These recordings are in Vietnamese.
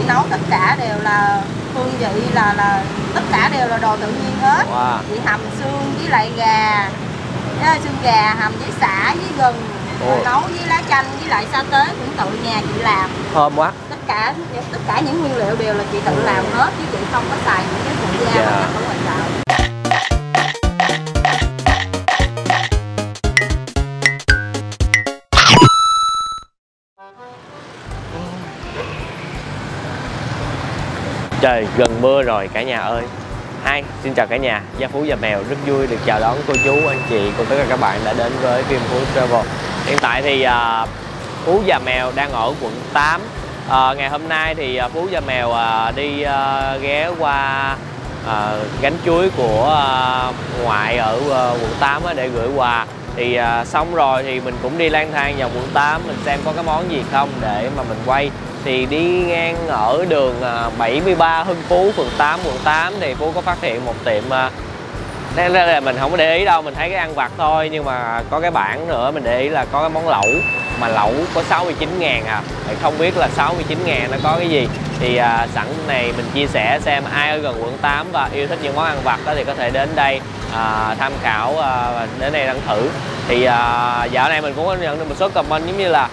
nấu tất cả đều là hương vị là tất cả đều là đồ tự nhiên hết. Chị hầm xương với lại gà, xương gà hầm với sả với gừng, nấu với lá chanh với lại sa tế cũng tự nhà chị làm. Thơm quá. Tất cả những nguyên liệu đều là chị tự làm hết chứ chị không có xài những cái phụ gia mà ở ngoài chợ. Trời gần mưa rồi cả nhà ơi. Xin chào cả nhà. Gia Phú Gia Mèo rất vui được chào đón cô chú, anh chị cùng tất cả các bạn đã đến với phim Phú Travel. Hiện tại thì Phú Gia Mèo đang ở quận 8. Ngày hôm nay thì Phú Gia Mèo đi ghé qua gánh chuối của ngoại ở quận 8 để gửi quà. Thì xong rồi thì mình cũng đi lang thang vào quận 8 mình xem có cái món gì không để mà mình quay. Thì đi ngang ở đường 73 Hưng Phú, phường 8, quận 8 thì Phú có phát hiện một tiệm nên là mình không có để ý đâu, mình thấy cái ăn vặt thôi, nhưng mà có cái bảng nữa mình để ý là có cái món lẩu, mà lẩu có 69.000 à. Thì không biết là 69.000 nó có cái gì. Thì sẵn này mình chia sẻ xem ai ở gần quận 8 và yêu thích những món ăn vặt đó thì có thể đến đây tham khảo và đến đây ăn thử. Thì dạo này mình cũng có nhận được một số comment giống như là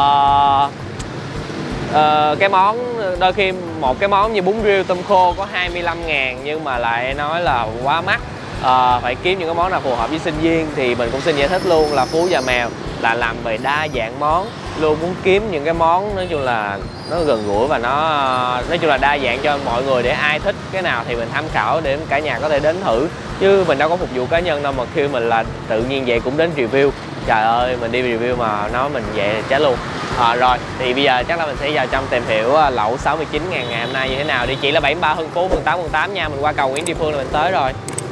cái món, đôi khi một cái món như bún riêu tôm khô có 25.000 nhưng mà lại nói là quá mắc, phải kiếm những cái món nào phù hợp với sinh viên. Thì mình cũng xin giải thích luôn là Phú Gia Mèo là làm về đa dạng món, luôn muốn kiếm những cái món nói chung là nó gần gũi và nó nói chung là đa dạng cho mọi người, để ai thích cái nào thì mình tham khảo để cả nhà có thể đến thử, chứ mình đâu có phục vụ cá nhân đâu mà khi mình là tự nhiên vậy cũng đến review. Trời ơi, mình đi review mà nói mình vậy chết luôn. Rồi, thì bây giờ chắc là mình sẽ vào trong tìm hiểu lẩu 69.000 ngày hôm nay như thế nào. Địa chỉ là 73 Hưng Phú, phường 8, quận 8 nha. Mình qua cầu Nguyễn Tri Phương là mình tới rồi.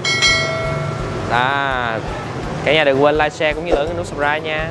Đó. Cả nhà đừng quên like, share cũng như ấn nút subscribe nha.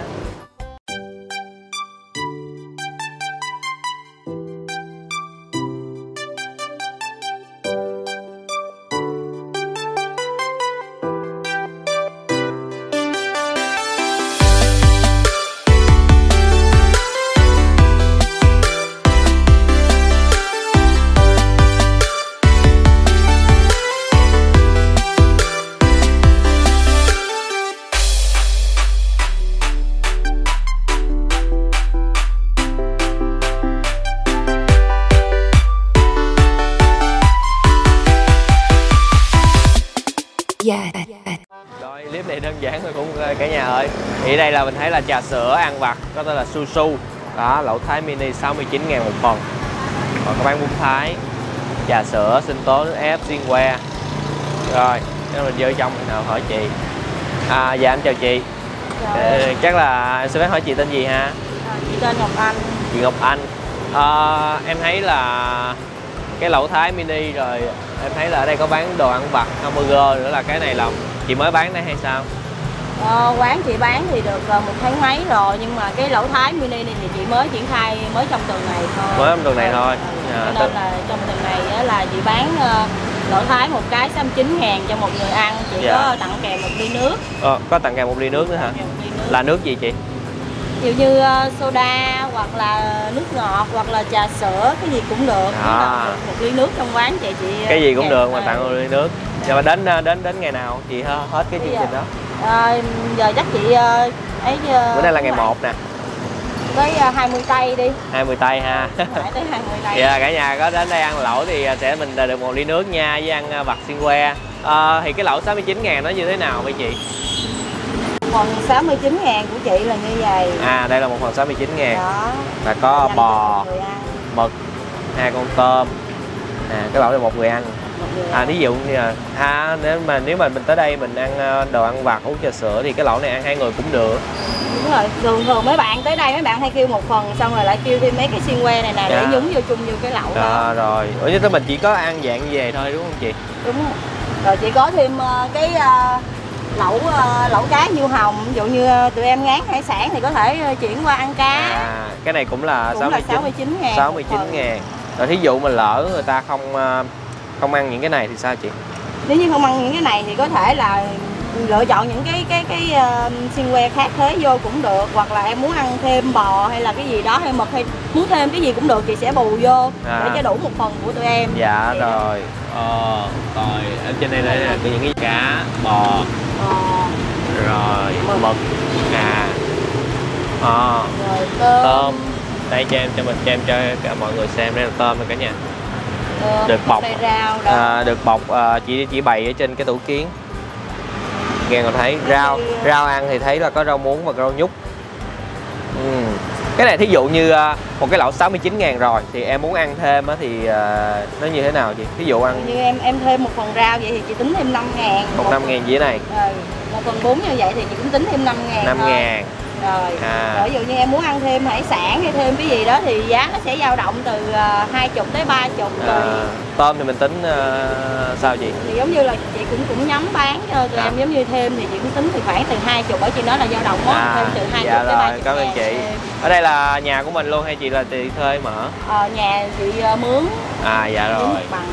Rồi clip này đơn giản thôi cũng cả nhà ơi. Thì đây là mình thấy là trà sữa ăn vặt có tên là Su Su. Đó, lẩu Thái mini 69.000 một phần. Còn có bán bún Thái, trà sữa, sinh tố, nước ép, xiên que. Rồi, nếu mình vô trong mình nào hỏi chị. Dạ em chào chị. Chắc là em sẽ phép hỏi chị tên gì ha? Chị tên Ngọc Anh. Chị Ngọc Anh. Em thấy là cái lẩu Thái mini rồi em thấy là ở đây có bán đồ ăn vặt, hamburger nữa, là cái này là chị mới bán đây hay sao? Quán chị bán thì được 1 tháng mấy rồi, nhưng mà cái lẩu Thái mini này thì chị mới triển khai mới trong tuần này thôi. Mới trong tuần này thôi. Nên là trong tuần này là chị bán lẩu Thái một cái 69.000 cho một người ăn. Chị có tặng kèm 1 ly nước. Có tặng kèm 1 ly nước nữa hả? Là nước gì chị? Ví dụ như soda hoặc là nước ngọt hoặc là trà sữa, cái gì cũng được. 1 ly nước trong quán chị cái gì cũng được mà tặng 1 ly nước. Giờ mà đến ngày nào chị hết cái chương trình đó? Giờ chắc chị bữa nay là ngày 1 nè. Tới 20 tây đi. 20 tây ha. Tới 20 tây. Dạ cả nhà có đến đây ăn lẩu thì sẽ mình được 1 ly nước nha, với ăn vặt xiên que. Thì cái lẩu 69.000 nó như thế nào vậy chị? Phần 69.000 của chị là như vậy. Đây là một phần 69.000. Đó. Là có bò, mực, 2 con tôm. Cái lẩu là 1 người ăn. Ví dụ như là nếu mà mình tới đây mình ăn đồ ăn vặt, uống trà sữa thì cái lẩu này ăn 2 người cũng được. Đúng rồi, thường mấy bạn tới đây mấy bạn hay kêu 1 phần xong rồi lại kêu thêm mấy cái xiên que này nè để nhúng vô chung vô cái lẩu đó. Rồi, chứ mình chỉ có ăn dạng về thôi đúng không chị? Đúng rồi. Rồi chị có thêm cái lẩu cá nhiêu hồng, ví dụ như tụi em ngán hải sản thì có thể chuyển qua ăn cá. Cái này cũng là 69.000. 69.000. Rồi thí dụ mà lỡ người ta không ăn những cái này thì sao chị? Nếu như không ăn những cái này thì có thể là lựa chọn những cái xiên que khác thế vô cũng được, hoặc là em muốn ăn thêm bò hay là cái gì đó hay mực hay muốn thêm cái gì cũng được, chị sẽ bù vô để cho đủ một phần của tụi em. Dạ thì rồi. Rồi ở trên đây là những cái cá, bò, rồi mực, rồi tôm. Đây cho em cho cả mọi người xem, đây là tôm rồi cả nhà. Được bọc được bọc, chỉ bày ở trên cái tủ kiến. Nghe còn thấy rau ăn thì thấy là có rau muống và rau nhút. Cái này thí dụ như một cái lẩu 69.000 rồi thì em muốn ăn thêm thì nó như thế nào chị? Ví dụ ăn như em thêm một phần rau vậy thì chị tính thêm 5.000. Một 5.000 dĩa này. 1/4 như vậy thì chị cũng tính thêm 5.000. 5.000. Rồi. Ví dụ như em muốn ăn thêm hải sản hay thêm cái gì đó thì giá nó sẽ dao động từ 20 tới 30 rồi. Tôm thì mình tính sao chị? Thì giống như là chị cũng nhắm bán cho tụi em, giống như thêm thì chị cũng tính thì khoảng từ 20, bởi chị nói là dao động á, thêm từ 20 tới 30. Cảm ơn chị. Ở đây là nhà của mình luôn hay chị là chị thuê mở? Nhà chị mướn. Dạ rồi.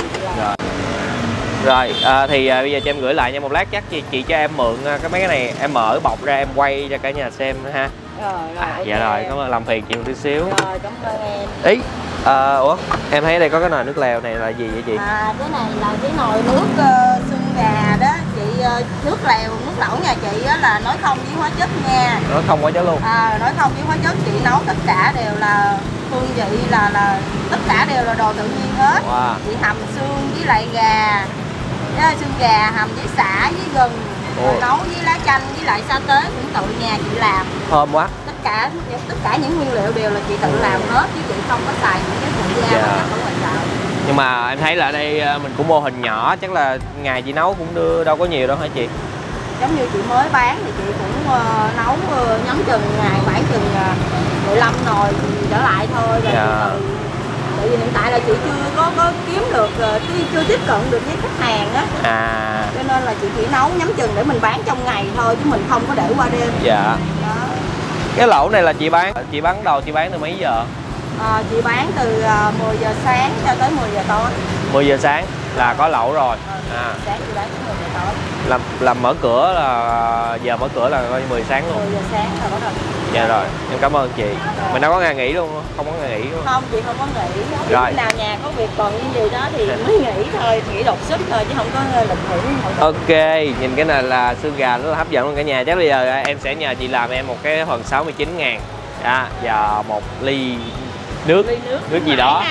Rồi thì bây giờ cho em gửi lại nha, một lát chắc chị cho em mượn mấy cái này, em mở bọc ra em quay cho cả nhà xem ha. Okay. Dạ rồi, cảm ơn, làm phiền chị một tí xíu. Rồi, cảm ơn em. Ủa, em thấy ở đây có cái nồi nước lèo này là gì vậy chị? Cái này là cái nồi nước xương gà đó chị. Nước lèo, nước lẩu nhà chị là nói không với hóa chất nha. Nói không hóa chất luôn? Nói không với hóa chất, chị nấu tất cả đều là hương vị là tất cả đều là đồ tự nhiên hết. Chị hầm xương với lại gà, xương gà hầm với sả với gừng, nấu với lá chanh với lại sa tế cũng tự nhà chị làm. Thơm quá. Tất cả những nguyên liệu đều là chị tự làm hết chứ chị không có xài những cái phụ gia ở ngoài chợ. Nhưng mà em thấy là ở đây mình cũng mô hình nhỏ, chắc là ngày chị nấu cũng đưa đâu có nhiều đâu hả chị? Giống như chị mới bán thì chị cũng nấu nhắm chừng ngày khoảng chừng 15 nồi trở lại thôi. Tại vì hiện tại là chị chưa có kiếm được, chưa tiếp cận được với khách hàng á. Cho nên là chị chỉ nấu nhắm chừng để mình bán trong ngày thôi chứ mình không có để qua đêm. Dạ. Đó. Cái lẩu này là chị bán chị bán từ mấy giờ? Chị bán từ 10 giờ sáng cho tới 10 giờ tối. 10 giờ sáng là có lẩu rồi. Sáng chị bán tới 10 giờ tối. Làm mở cửa là giờ mở cửa là coi 10 sáng luôn. 10 giờ sáng là bắt đầu. Dạ rồi, em cảm ơn chị. Mình đâu có ngày nghỉ luôn, không có ngày nghỉ luôn. Không, chị không có nghỉ. Rồi. Khi nào nhà có việc còn như gì đó thì mới nghỉ thôi, nghỉ đột xuất thôi chứ không có lịch nghỉ. Ok, nhìn cái này là xương gà rất là hấp dẫn luôn cả nhà. Chắc bây giờ em sẽ nhờ chị làm em một cái phần 69.000 và một ly nước gì đó.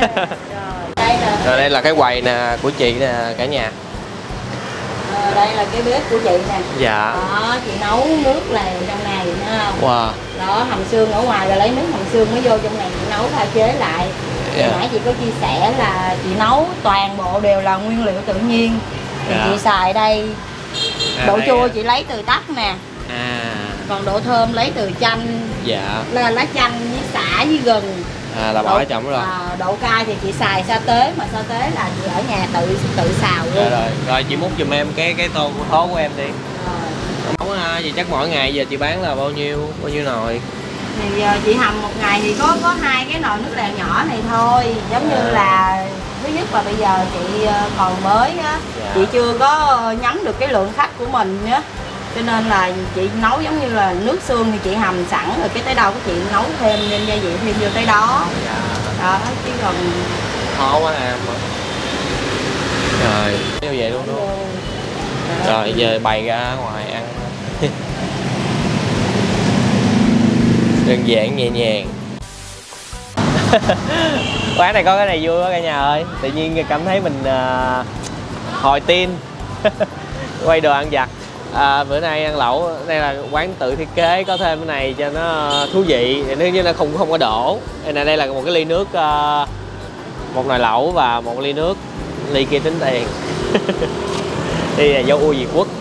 Rồi đây là cái quầy nè của chị nè cả nhà. Đây là cái bếp của chị nè. Dạ. Đó, chị nấu nước lèo trong này thấy không? Wow. Đó, hầm xương ở ngoài rồi lấy nước hầm xương mới vô trong này chị nấu pha chế lại. Nãy chị có chia sẻ là chị nấu toàn bộ đều là nguyên liệu tự nhiên. Thì chị xài đây. Độ chua chị lấy từ tắc nè. Còn độ thơm lấy từ chanh. Dạ. Là lá chanh với xả với gừng. Là bỏ ở trong rồi. Độ cay thì chị xài sa tế, mà sa tế là chị ở nhà tự xào luôn. Rồi chị múc giùm em cái tô của thố của em đi. Nấu vậy chắc mỗi ngày giờ chị bán là bao nhiêu nồi? Thì giờ chị hầm một ngày thì có 2 cái nồi nước lèo nhỏ này thôi. Giống như là thứ nhất là bây giờ chị còn mới á, chị chưa có nhắm được cái lượng khách của mình á. Cho nên là chị nấu giống như là nước xương thì chị hầm sẵn rồi, cái tới đâu của chị nấu thêm nên gia vị thêm vô tới đó. Đó chứ còn khó quá rồi như vậy luôn đúng không? Rồi giờ bày ra ngoài ăn. Đơn giản nhẹ nhàng. Quán này có cái này vui quá cả nhà ơi, tự nhiên cảm thấy mình hồi tin. Quay đồ ăn vặt. Bữa nay ăn lẩu, đây là quán tự thiết kế, có thêm cái này cho nó thú vị, nếu như nó không có đổ. Đây là một cái ly nước, một nồi lẩu và một ly nước, ly kia tính tiền. Đây là dấu U Việt Quốc.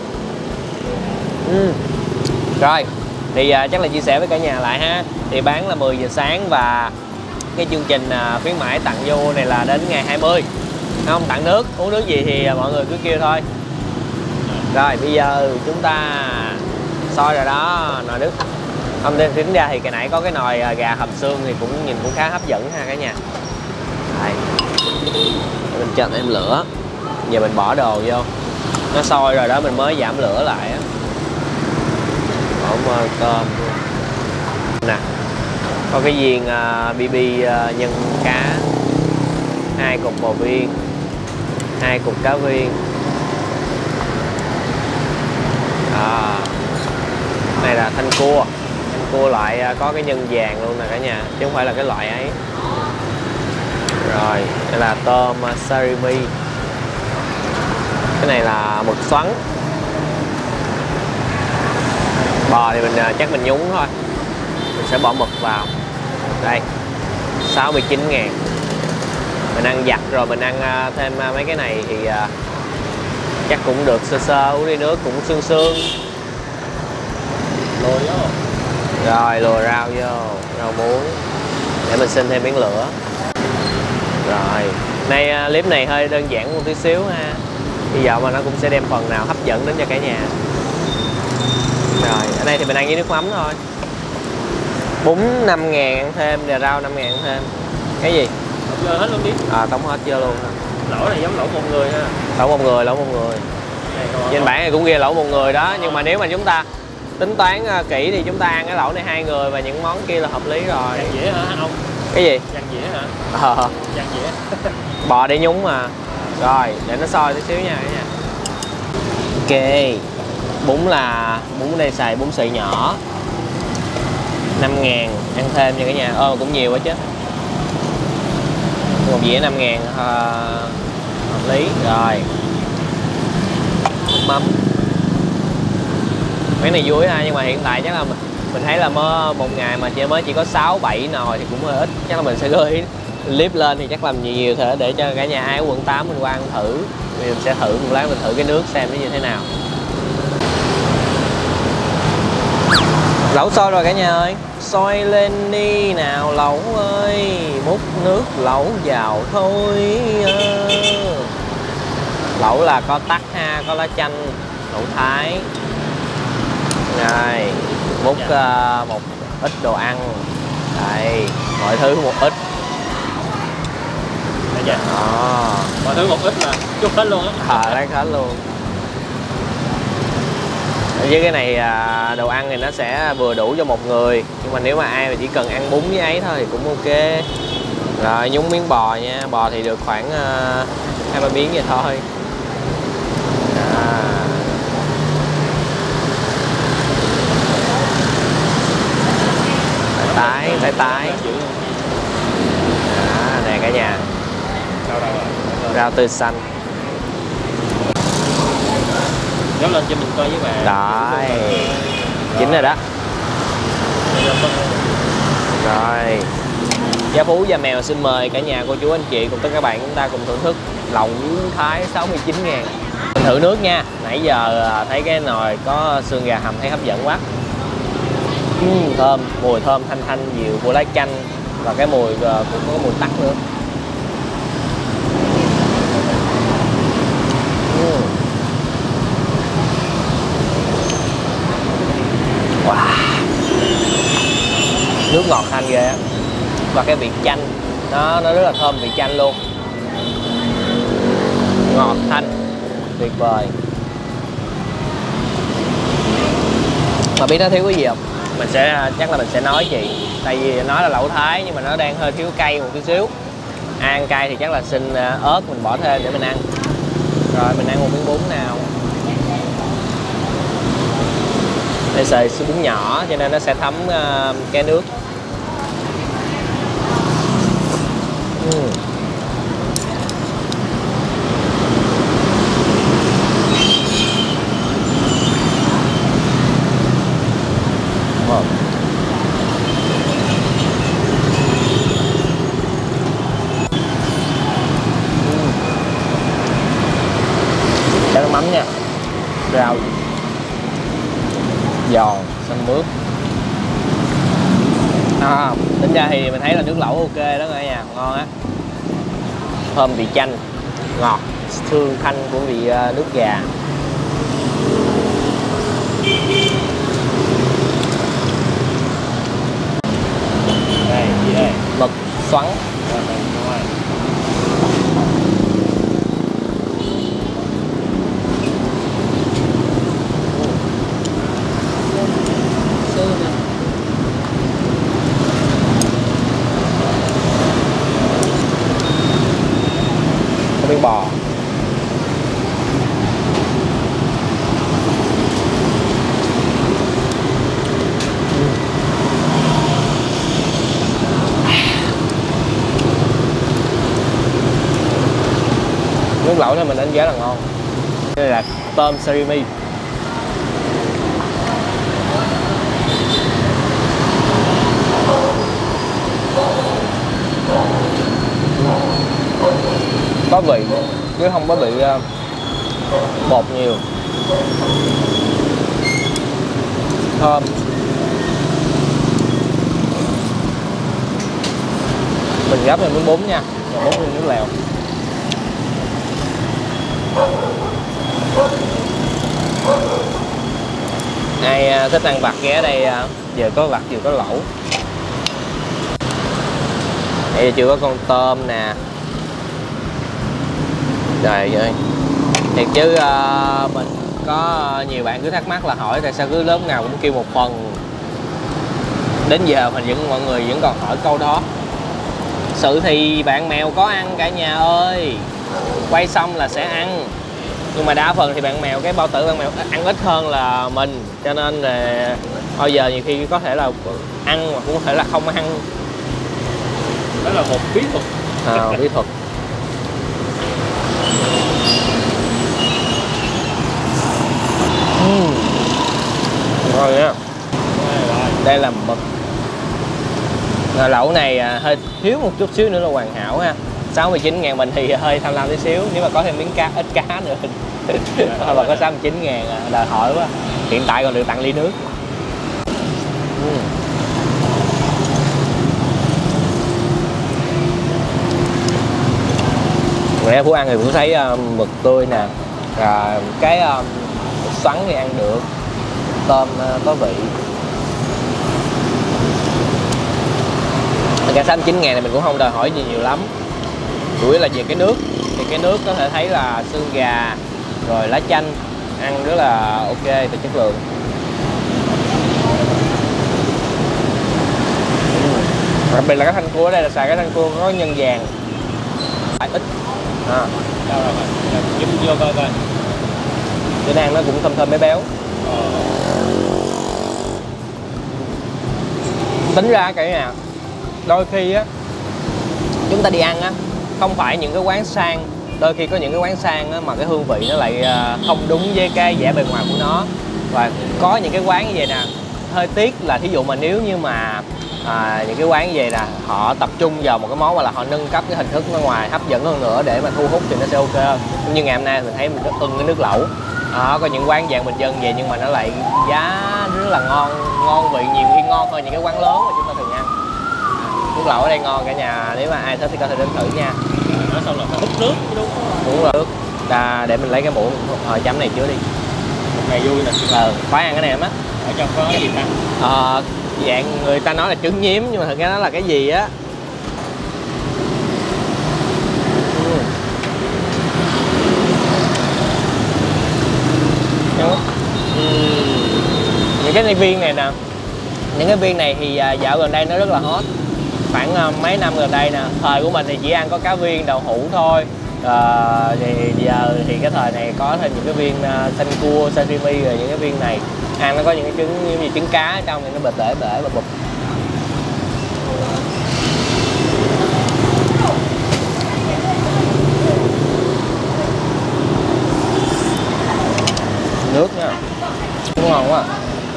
Rồi thì chắc là chia sẻ với cả nhà lại ha. Thì bán là 10 giờ sáng và cái chương trình khuyến mãi tặng vô này là đến ngày 20. Không tặng nước, uống nước gì thì mọi người cứ kêu thôi. Rồi bây giờ chúng ta soi rồi đó, nồi nước. Không, tính ra thì cái nãy có cái nồi gà hầm xương thì cũng nhìn cũng khá hấp dẫn ha cả nhà. Đây. Mình cho em lửa. Giờ mình bỏ đồ vô. nó sôi rồi đó mình mới giảm lửa lại á. Bỏ tôm nè, có cái viên BB nhân cá, 2 cục bò viên, 2 cục cá viên. Này là thanh cua loại có cái nhân vàng luôn nè cả nhà, chứ không phải là cái loại ấy. Rồi đây là tôm sarimi, cái này là mực xoắn. Bò thì mình chắc mình nhúng thôi, mình sẽ bỏ mực vào đây. 69.000. Mình ăn giặt rồi mình ăn thêm mấy cái này thì chắc cũng được sơ sơ, uống ly nước cũng sương sương. Lùi vô. Rồi lùi rau vô, rau muống để mình xin thêm miếng lửa. Rồi nay clip này hơi đơn giản một tí xíu ha, hy vọng mà nó cũng sẽ đem phần nào hấp dẫn đến cho cả nhà. Rồi ở đây thì mình ăn với nước mắm thôi. Bún 5.000 ăn thêm, đè rau 5.000 ăn thêm. Cái gì? Dơ hết luôn đi. Tống hết chưa luôn. Lẩu này giống lẩu một người ha. Lẩu một người. Trên bảng này cũng ghi lẩu một người đó, nhưng mà nếu mà chúng ta tính toán kỹ thì chúng ta ăn cái lẩu này 2 người và những món kia là hợp lý rồi. Dàn dĩa hả ông? Cái gì? Dàn dĩa hả? Dàn dĩa. Bò để nhúng mà. Rồi để nó sôi tí xíu nha cả nhà. Ok. Bún ở đây xài bún sợi nhỏ, 5.000 ăn thêm nha cả nhà. Cũng nhiều quá chứ. Một dĩa 5.000 hợp lý. Rồi mắm, mấy này vui ha, nhưng mà hiện tại chắc là mình thấy là một ngày mà mới chỉ có 6-7 nồi thì cũng hơi ít. Chắc là mình sẽ gửi clip lên thì chắc làm nhiều thế để cho cả nhà ai ở quận 8 mình qua ăn thử. Mình sẽ thử một lát, mình thử cái nước xem nó như thế nào. Lẩu sôi rồi cả nhà ơi, sôi lên đi nào lẩu ơi, múc nước lẩu vào thôi. Lẩu là có tắc ha, có lá chanh, đậu thái. Rồi múc một ít đồ ăn, đây mọi thứ một ít. Mọi thứ một ít là chút hết luôn á. Lấy hết luôn. Với cái này đồ ăn thì nó sẽ vừa đủ cho một người, nhưng mà nếu mà ai mà chỉ cần ăn bún với ấy thôi thì cũng ok. Rồi nhúng miếng bò nha, bò thì được khoảng 2-3 miếng vậy thôi. Tái nè cả nhà, rau tươi xanh. Nhớ lên cho mình coi với bạn. Đấy, chín rồi đó. Rồi Gia Phú Gia Mèo xin mời cả nhà cô chú anh chị cùng tất cả các bạn chúng ta cùng thưởng thức lẩu Thái 69.000. Mình thử nước nha. Nãy giờ thấy cái nồi có xương gà hầm thấy hấp dẫn quá. Thơm, mùi thơm thanh thanh dịu của lá chanh và cái mùi cũng có cái mùi tắc nữa. Wow. Nước ngọt thanh ghê á. Và cái vị chanh nó rất là thơm vị chanh luôn. Ngọt thanh tuyệt vời. Mà biết nó thiếu cái gì không? Chắc là mình sẽ nói chị. Tại vì nó là lẩu Thái nhưng mà nó đang hơi thiếu cay một chút xíu. Ăn cay thì chắc là xin ớt mình bỏ thêm để mình ăn. Rồi mình ăn một miếng bún nào. Đây xài sữa bún nhỏ cho nên nó sẽ thấm cái nước. Cho nước mắm nha, rau giòn xanh mướp. Tính ra thì mình thấy là nước lẩu ok đó cả nhà, ngon á. Thơm vị chanh, ngọt hương thanh của vị nước gà. Đây, gì đây? Mực xoắn. bò. Nước lẩu thì mình đánh giá là ngon. Đây là tôm sashimi. Có vị chứ không có bị bột nhiều. Thơm. Mình gắp lên miếng bún nha, rồi bún lên nước lèo. Ai thích ăn vặt ghé đây, vừa có vặt vừa có lẩu. Đây chưa có con tôm nè. Trời ơi, thiệt chứ mình có nhiều bạn cứ thắc mắc là hỏi tại sao cứ lớp nào cũng kêu một phần. Đến giờ mọi người vẫn còn hỏi câu đó. Sự thì bạn mèo có ăn cả nhà ơi, quay xong là sẽ ăn. Nhưng mà đa phần thì bạn mèo, cái bao tử bạn mèo ăn ít hơn là mình, cho nên là bây giờ nhiều khi có thể là ăn mà cũng có thể là không ăn. Đó là một bí thuật. Bí thuật. Ngon nha. Đây là mực. Lẩu này hơi thiếu một chút xíu nữa là hoàn hảo ha. 69.000 mình thì hơi tham lam tí xíu. Nếu mà có thêm miếng cá, ít cá nữa thôi mà có 69.000 đòi hỏi quá. Hiện tại còn được tặng ly nước. Nãy Phú ăn thì Phú thấy mực tươi nè, cái xoắn thì ăn được, tôm có vị. Cả 69.000 này mình cũng không đòi hỏi gì nhiều lắm, chủ yếu là về cái nước. Thì cái nước có thể thấy là xương gà rồi lá chanh, ăn rất là ok về chất lượng. Đặc biệt là cái thanh cua ở đây là xài cái thanh cua có nhân vàng ít. Giúp vô coi coi. Cho ăn nó cũng thơm thơm béo béo. Tính ra cả nhà, đôi khi á chúng ta đi ăn á, không phải những cái quán sang, đôi khi có những cái quán sang á mà cái hương vị nó lại không đúng với cái vẻ bề ngoài của nó. Và có những cái quán như vậy nè, hơi tiếc là thí dụ mà nếu như mà những cái quán như vậy nè, họ tập trung vào một cái món mà là họ nâng cấp cái hình thức nó ngoài hấp dẫn hơn nữa để mà thu hút thì nó sẽ ok hơn. Nhưng ngày hôm nay mình thấy mình rất ưng cái nước lẩu. Có những quán dạng bình dân vậy nhưng mà nó lại giá rất là ngon vị, nhiều khi ngon hơn những cái quán lớn mà chúng ta thường ăn. Nước lẩu ở đây ngon cả nhà, nếu mà ai thích thì có thể đến thử nha. Nói xong là phải hút nước đúng không? Đúng rồi, nước. Để mình lấy cái muỗng chấm này trước đi. Một ngày vui nè. Khoái ăn cái này lắm á. Ở trong có cái gì ta? Dạng người ta nói là trứng nhiếm nhưng mà thực ra nó là cái gì á. Những cái viên này nè, những cái viên này thì dạo gần đây nó rất là hot. Khoảng mấy năm gần đây nè, thời của mình thì chỉ ăn có cá viên, đậu hũ thôi. Thì giờ thì cái thời này có thêm những cái viên xanh cua, sashimi rồi những cái viên này. Ăn nó có những cái trứng như trứng cá ở trong thì nó bể và bụp. Nước nha, cũng ngon quá.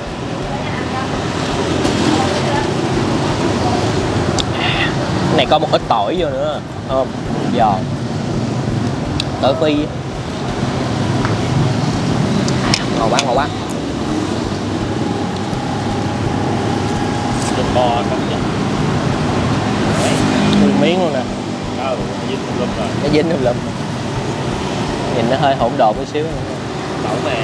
Cái này có một ít tỏi vô nữa, thơm, giòn, tỏi phi, ngon quá. Thịt bò không vậy? Nguyên miếng luôn nè. Dính lum rồi. Nó dính lum. Nhìn nó hơi hỗn độn một xíu. Lẩu nè.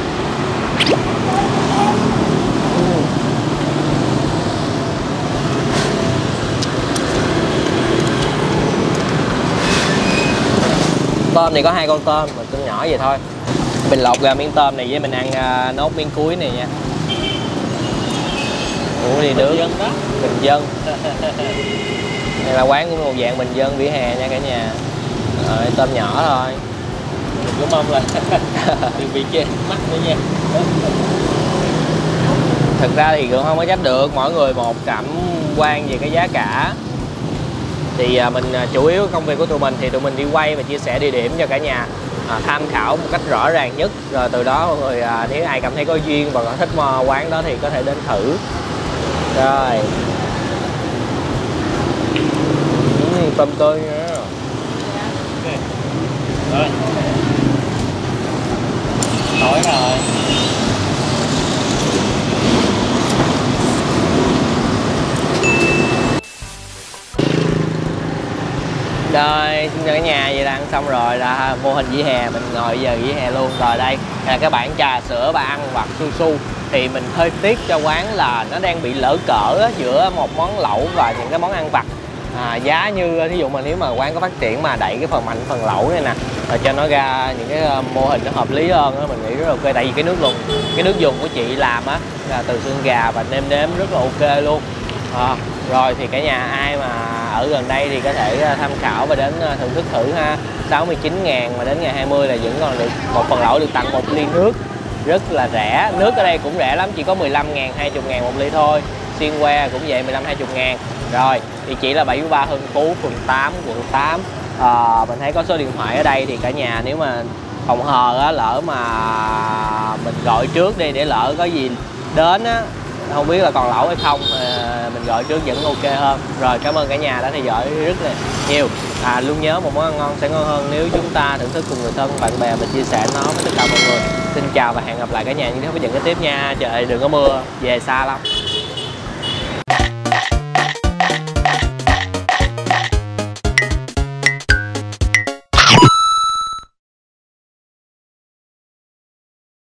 Tôm này có 2 con tôm, một con nhỏ vậy thôi. Mình lột ra miếng tôm này với mình ăn nốt miếng cuối này nha. Ủa đi nước bình dân. Đây là quán của một dạng bình dân vỉa hè nha cả nhà. Rồi tôm nhỏ thôi. Mình cũng mong là đừng bị chê mắt nữa nha. Thực ra thì cũng không có trách được, mỗi người một cảm quan về cái giá cả. Thì mình chủ yếu công việc của tụi mình thì tụi mình đi quay và chia sẻ địa điểm cho cả nhà tham khảo một cách rõ ràng nhất, rồi từ đó mọi người nếu ai cảm thấy có duyên và có thích quán đó thì có thể đến thử. Rồi tôm tươi nữa. Rồi. Tối rồi. Rồi, xin chào cả nhà, vậy là ăn xong rồi, là mô hình vỉa hè, mình ngồi giờ vỉa hè luôn. Rồi đây là cái bảng trà sữa và ăn vặt su su. Thì mình hơi tiếc cho quán là nó đang bị lỡ cỡ giữa một món lẩu và những cái món ăn vặt. Giá như ví dụ mà nếu mà quán có phát triển mà đẩy cái phần mạnh phần lẩu này nè, rồi cho nó ra những cái mô hình nó hợp lý hơn đó, mình nghĩ rất là ok. Tại vì cái nước dùng của chị làm á là từ xương gà và nêm nếm rất là ok luôn. Rồi thì cả nhà ai mà ở gần đây thì có thể tham khảo và đến thưởng thức thử ha. 69.000 mà đến ngày 20 là vẫn còn được một phần lẩu, được tặng một ly nước rất là rẻ. Nước ở đây cũng rẻ lắm, chỉ có 15.000, 20.000 một ly thôi. Xiên que cũng vậy, 15-20.000. Rồi địa chỉ là 73 Hưng Phú, phường 8, quận 8. Mình thấy có số điện thoại ở đây thì cả nhà nếu mà phòng hờ á, lỡ mà mình gọi trước đi để lỡ có gì đến á, không biết là còn lẩu hay không, mình gọi trước vẫn ok hơn. Rồi cảm ơn cả nhà đã theo dõi rất là nhiều. Luôn nhớ một món ăn ngon sẽ ngon hơn nếu chúng ta thưởng thức cùng người thân, bạn bè và chia sẻ nó với tất cả mọi người. Xin chào và hẹn gặp lại cả nhà những video tiếp nha. Trời đừng có mưa, về xa lắm.